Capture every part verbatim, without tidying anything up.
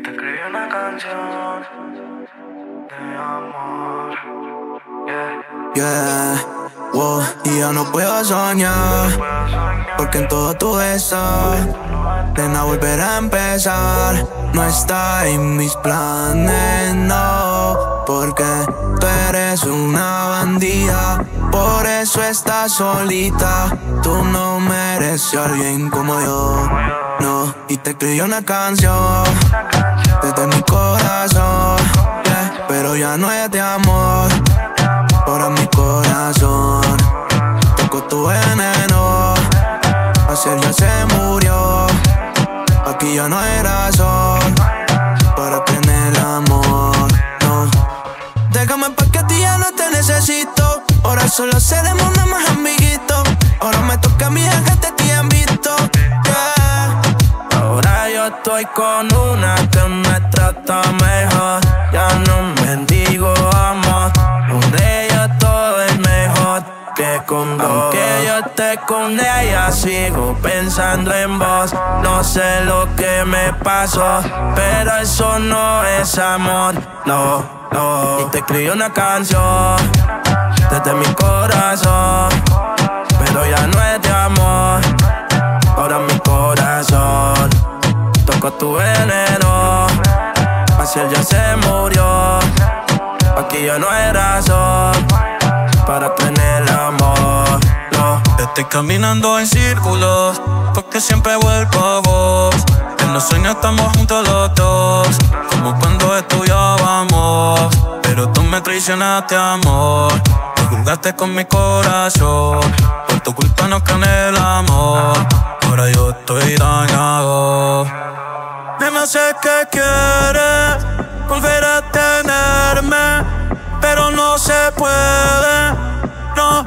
te escribí una canción de amor. Yeah. Yeah, wow, y ya no puedo soñar, porque en todo tú estás. Nena, volver a empezar no está en mis planes, no. Porque tú eres una bandida, por eso estás solita. Tú no mereces a alguien como yo, no. Y te escribí una canción desde mi corazón, yeah. Pero ya no es de amor, ahora mi corazón tocó tu veneno. Ayer ya se murió, aquí ya no hay razón para tener amor, no. Déjame pa' que a ti ya no te necesito, ahora solo seremos nada más amiguitos. Ahora me toca a mí dejarte a ti en visto, yeah. Ahora yo estoy con una que me trata mejor. Ya no mendigo amor, con ella todo es mejor que con dos. Aunque yo esté con ella, sigo pensando en vos. No sé lo que me pasó, pero eso no es amor, no, no. Y te escribí una canción desde mi corazón, pero ya no es de amor, ahora mi corazón tocó tu veneno. Ayer ya se murió, aquí ya no hay razón para tener amor, no. Estoy caminando en círculos, porque siempre vuelvo a vos. En los sueños estamos juntos los dos, como cuando estudiábamos. Pero tú me traicionaste, amor, tú jugaste con mi corazón. Por tu culpa no gané el amor, ahora yo estoy dañado. Nena, sé que quieres volver a tenerme, pero no se puede, no,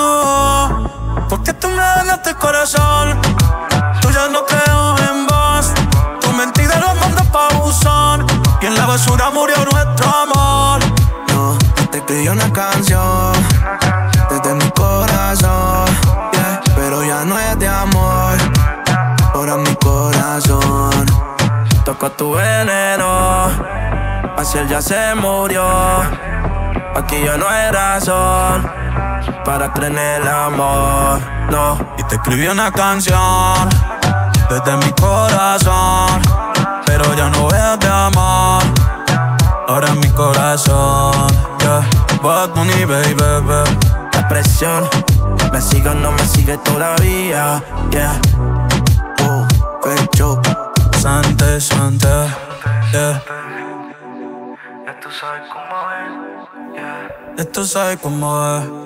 no. Porque tú me dañaste el corazón, tú ya no creo en vos. Tu mentira lo mandas pa' buzón, y en la basura murió nuestro amor. No, te escribí una canción desde mi corazón, yeah. Pero ya no es de amor, ahora mi corazón tocó tu veneno. Ayer ya se murió, aquí ya no hay razón para tener el amor, no. Y te escribí una canción desde mi corazón, pero ya no es de amor, ahora mi corazón, yeah. Bad Bunny, baby, baby. La presión, me sigue o no me sigue todavía, yeah. Oh, pecho Sante, sante, yeah. Ya tú sabes cómo es, yeah. Ya tú sabes cómo es.